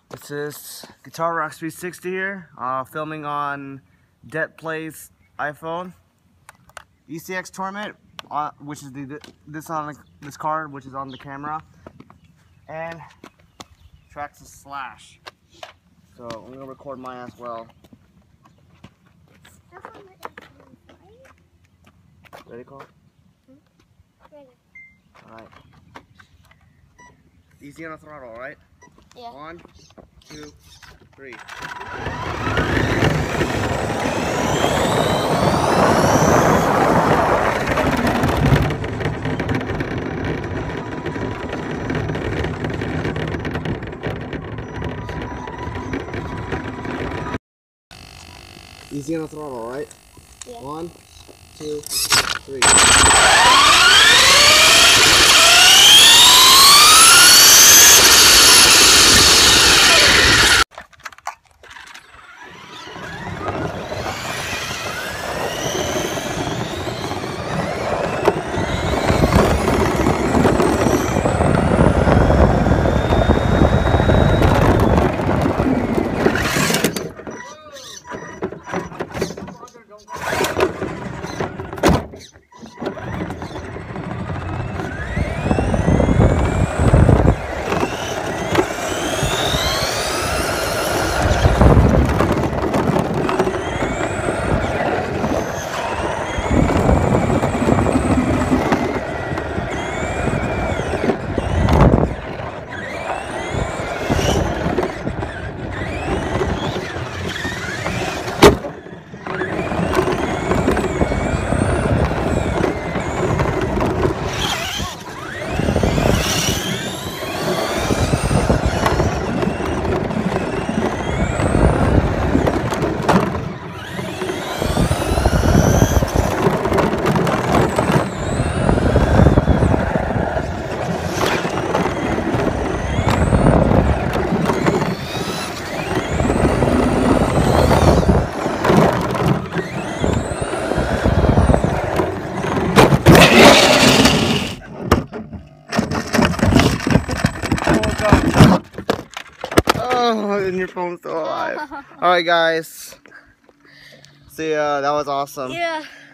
This is Guitar Rocks 360 here, filming on Det Play's iPhone. ECX Torment, which is this card, which is on the camera, and Traxxas Slash. So I'm gonna record mine as well. Ready, Cole? Ready. Alright. Easy on the throttle, alright? Yeah. 1, 2, 3. Easy on the throttle, alright? Yeah. 1, 2, 3. Oh, and your phone's still alive. Alright guys. See ya, that was awesome. Yeah.